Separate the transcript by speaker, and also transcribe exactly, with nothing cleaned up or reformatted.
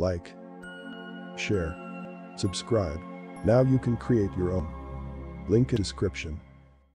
Speaker 1: Like, share, subscribe. Now you can create your own. Link in description.